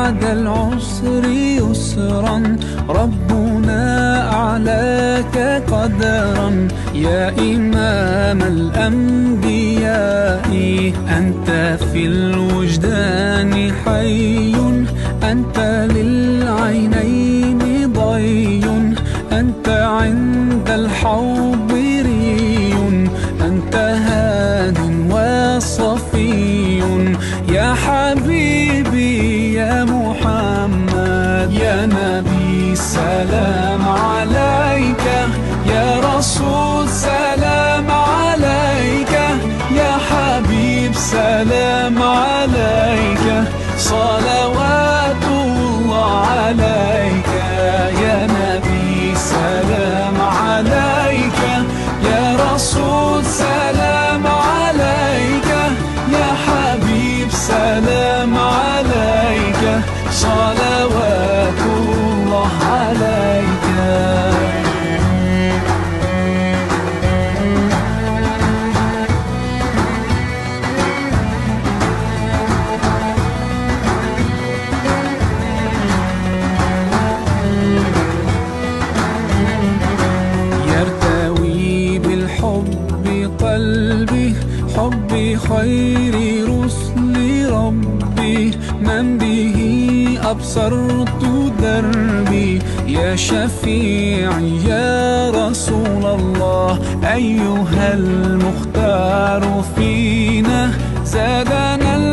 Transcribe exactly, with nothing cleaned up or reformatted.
بعد العسر يسرا، ربنا أعلاك قدرا. يا إمام الأنبياء أنت في الوجدان حي، أنت للعينين ضي، أنت عند الحوض ري، أنت هاد وصفي. يا حبيبي يا محمد، يا نبي سلام عليك، يا رسول سلام عليك، يا حبيب سلام عليك، صلوات الله عليك. يا نبي سلام عليك، يا رسول سلام عليك، يا حبيب سلام عليك، صلوات الله عليك. قلبي حبي خير رسل ربي، من به أبصرت دربي. يا شفيعي يا رسول الله، أيها المختار فينا زادنا